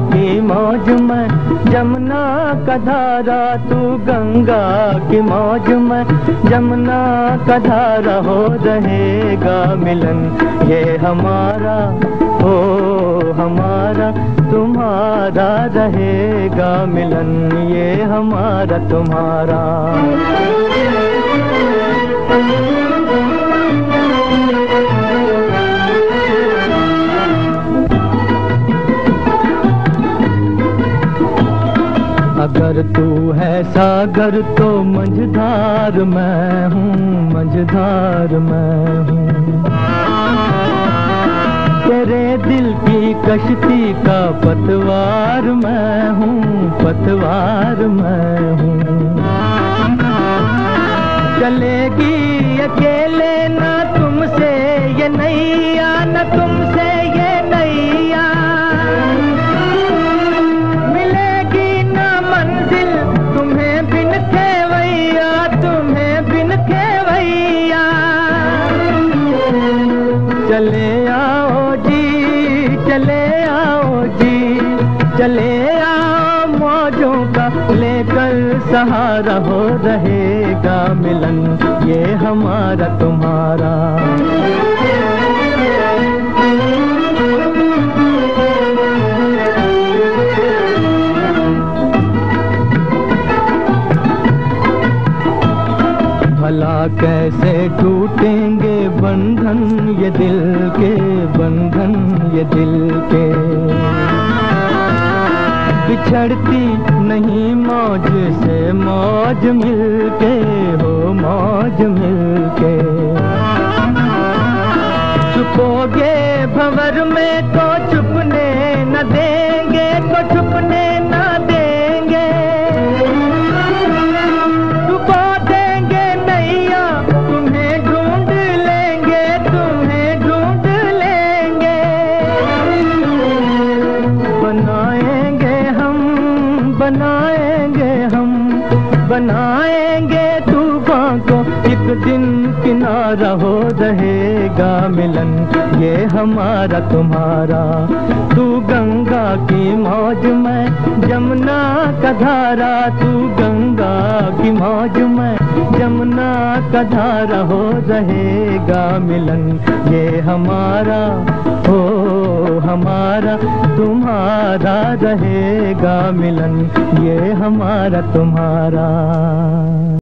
की मौज में, जमुना का धारा तू गंगा की मौज में, जमुना का धारा हो रहेगा मिलन ये हमारा, हो हमारा तुम्हारा रहेगा मिलन ये हमारा तुम्हारा। अगर तू है सागर तो मझधार मैं हूँ, मझधार मैं हूँ। तेरे दिल की कश्ती का पतवार मैं हूँ, पतवार मैं हूँ। चलेगी अकेले ना तुमसे ये नैया, न तुमसे ये नैया। मिलेगी ना मंजिल तुम्हें बिन खेवैया, तुम्हें बिन खेवैया। चले आओ जी, चले आओ जी, चले आओ मौजों का लेकर सहारा हो रहेगा मिलन ये हमारा तुम्हारा। भला कैसे टूटेंगे बंधन ये दिल के, बंधन ये दिल के। बिछड़ती नहीं मौज से मौज मिलके, हो मौज मिलके। छुपोगे भंवर में तो छुपने न देंगे, तो छुपने न देंगे। डुबो देंगे नैया तुम्हें ढूंढ लेंगे, तुम्हें ढूंढ लेंगे। बनाएंगे हम, बनाएंगे हम, बनाएंगे तूफान को एक दिन किनारा हो रहेगा मिलन ये हमारा तुम्हारा। तू गंगा की मौज में, जमुना का धारा, तू गंगा की मौज में, जमुना का धारा हो रहेगा मिलन ये हमारा, हो हमारा तुम्हारा रहेगा मिलन ये हमारा तुम्हारा।